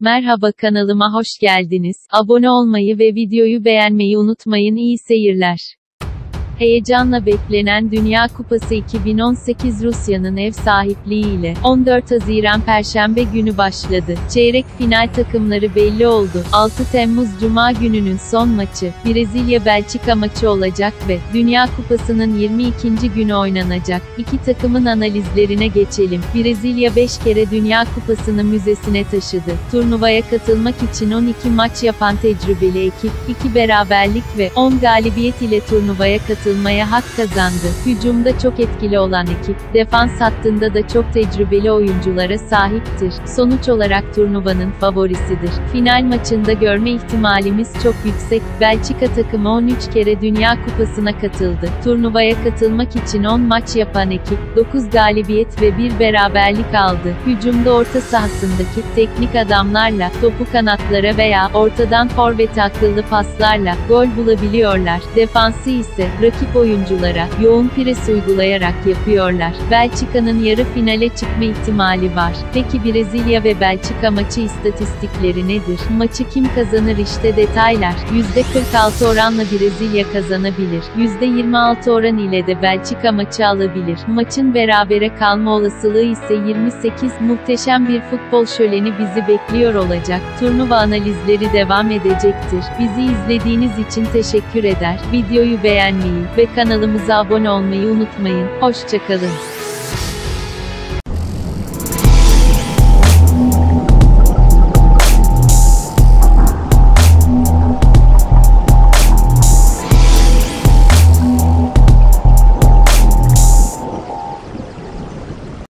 Merhaba, kanalıma hoş geldiniz. Abone olmayı ve videoyu beğenmeyi unutmayın. İyi seyirler. Heyecanla beklenen Dünya Kupası 2018 Rusya'nın ev sahipliğiyle 14 Haziran Perşembe günü başladı. Çeyrek final takımları belli oldu. 6 Temmuz Cuma gününün son maçı, Brezilya-Belçika maçı olacak ve Dünya Kupası'nın 22. günü oynanacak. İki takımın analizlerine geçelim. Brezilya 5 kere Dünya Kupası'nı müzesine taşıdı. Turnuvaya katılmak için 12 maç yapan tecrübeli ekip, 2 beraberlik ve 10 galibiyet ile turnuvaya katılmaya hak kazandı. Hücumda çok etkili olan ekip, defans hattında da çok tecrübeli oyunculara sahiptir. Sonuç olarak turnuvanın favorisidir. Final maçında görme ihtimalimiz çok yüksek. Belçika takımı 13 kere Dünya Kupası'na katıldı. Turnuvaya katılmak için 10 maç yapan ekip, 9 galibiyet ve 1 beraberlik aldı. Hücumda orta sahasındaki teknik adamlarla, topu kanatlara veya ortadan forvete akıllı paslarla gol bulabiliyorlar. Defansı ise rakip oyunculara yoğun pres uygulayarak yapıyorlar. Belçika'nın yarı finale çıkma ihtimali var. Peki Brezilya ve Belçika maçı istatistikleri nedir? Maçı kim kazanır? İşte detaylar. %46 oranla Brezilya kazanabilir. %26 oran ile de Belçika maçı alabilir. Maçın berabere kalma olasılığı ise 28. Muhteşem bir futbol şöleni bizi bekliyor olacak. Turnuva analizleri devam edecektir. Bizi izlediğiniz için teşekkür eder. Videoyu beğenmeyi ve kanalımıza abone olmayı unutmayın. Hoşça kalın.